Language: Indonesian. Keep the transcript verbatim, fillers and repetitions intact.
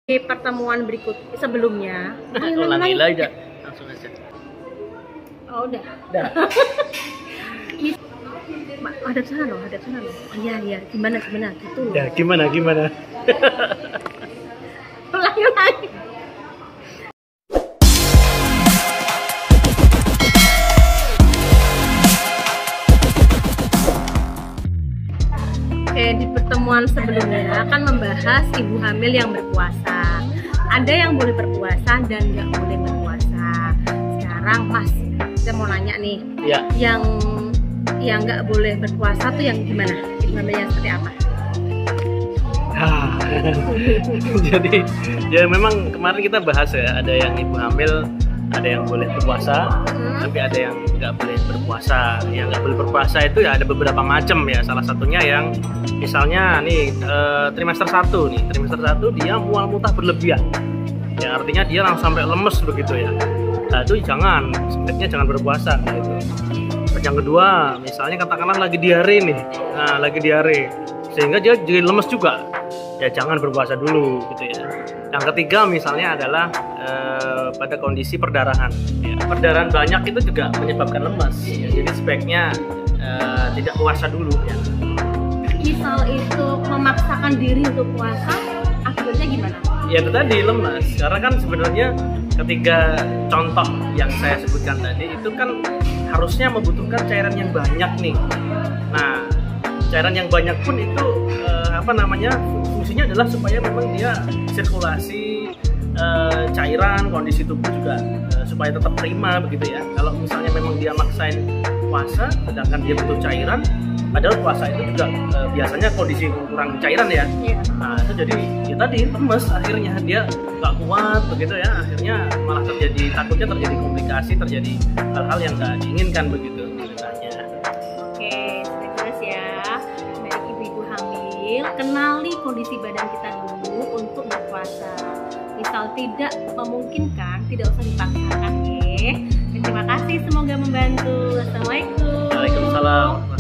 Di pertemuan berikut sebelumnya. Ulangi aja, langsung aja. Oh udah. Udah. Ada sana loh, ada sana loh. Iya iya, gimana gimana gitu. Ya gimana gimana. Ulangi ulangi. Oke, di pertemuan sebelumnya akan membahas ibu hamil yang berpuasa. Ada yang boleh berpuasa dan nggak boleh berpuasa. Sekarang Mas, saya mau nanya nih, Ya. yang yang nggak boleh berpuasa tuh yang gimana? Ibu hamilnya seperti apa? Ah. Jadi ya memang kemarin kita bahas ya, ada yang ibu hamil, ada yang boleh berpuasa, hmm. tapi ada yang nggak boleh berpuasa. Yang nggak boleh berpuasa itu ya ada beberapa macam ya. Salah satunya yang misalnya nih e, trimester satu nih, trimester satu dia mual muntah berlebihan. Ya artinya dia langsung sampai lemes begitu ya. Nah itu jangan, sebaiknya jangan berpuasa gitu. Yang kedua, misalnya katakanlah lagi diare nih, nah lagi diare, sehingga dia jadi lemes juga. Ya jangan berpuasa dulu gitu ya. Yang ketiga misalnya adalah e, pada kondisi perdarahan. Ya, perdarahan banyak itu juga menyebabkan lemas. Ya, jadi sebaiknya e, tidak puasa dulu ya. Misal itu memaksakan diri untuk puasa, akibatnya gimana? Ya itu tadi lemas. Karena kan sebenarnya ketiga contoh yang saya sebutkan tadi itu kan harusnya membutuhkan cairan yang banyak nih. Nah, cairan yang banyak pun itu e, apa namanya? Fungsinya adalah supaya memang dia sirkulasi e, cairan, kondisi tubuh juga e, supaya tetap prima begitu ya. Kalau misalnya memang dia maksain puasa sedangkan dia butuh cairan, padahal puasa itu juga e, biasanya kondisi kurang cairan ya. Yeah. Nah, itu jadi ya tadi lemes, akhirnya dia nggak kuat begitu ya. Akhirnya malah terjadi, takutnya terjadi komplikasi, terjadi hal-hal yang nggak diinginkan begitu ceritanya. Oke, sudah jelas ya. Dari ibu-ibu hamil, kenali kondisi badan kita dulu untuk berpuasa. Misal tidak memungkinkan, tidak usah dipaksakan ya. Terima kasih, semoga membantu. Assalamualaikum. Waalaikumsalam.